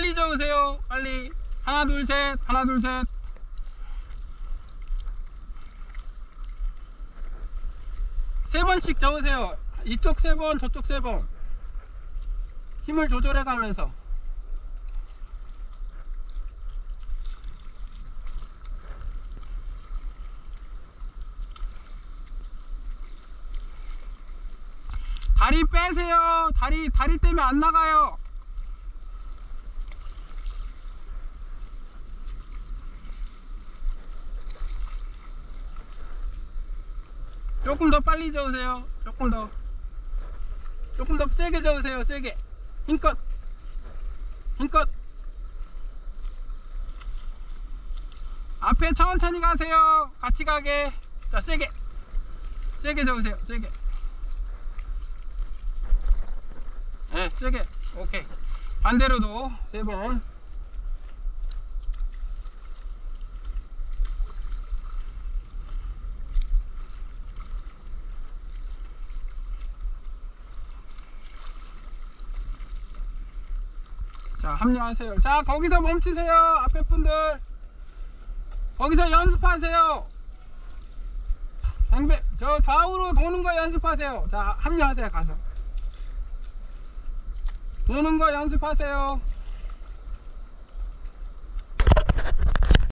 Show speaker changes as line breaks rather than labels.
빨리 저으세요. 빨리. 하나 둘 셋, 하나 둘 셋. 세 번씩 저으세요. 이쪽 세 번, 저쪽 세 번. 힘을 조절해 가면서. 다리 빼세요. 다리 때문에 안 나가요. 조금 더 빨리 저으세요. 조금 더 세게 저으세요. 세게. 힘껏 앞에 천천히 가세요. 같이 가게. 자, 세게 저으세요. 세게. 네, 세게. 오케이. 반대로도 세 번. 자, 합류하세요. 자, 거기서 멈추세요. 앞에 분들 거기서 연습하세요. 저 좌우로 도는 거 연습하세요. 자, 합류하세요. 가서 도는 거 연습하세요.